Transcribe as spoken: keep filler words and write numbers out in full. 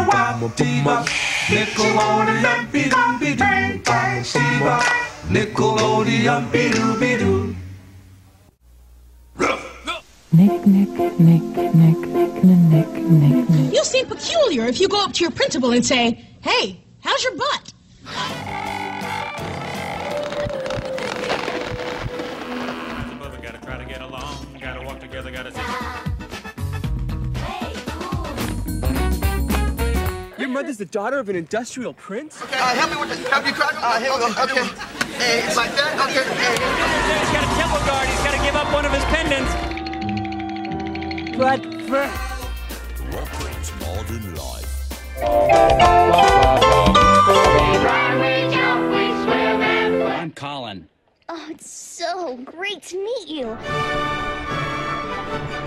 wop dee bop. Nickelodeon be doo be doo bop dee bop. Nickelodeon be doo be doo. Nick, Nick, Nick, Nick, Nick, Nick, Nick, Nick, Nick. You seem peculiar if you go up to your principal and say, "Hey, how's your butt?" Gotta try to get along, gotta walk together, gotta sing. Your mother's the daughter of an industrial prince? Okay, uh, help me with this. Help you crack. Uh, here we go. Okay. Hey, it's like that. Okay. Hey. He's got a temple guard. He's got to give up one of his pendants. But for... Rocket's modern life. I'm Colin. Oh, it's so great to meet you.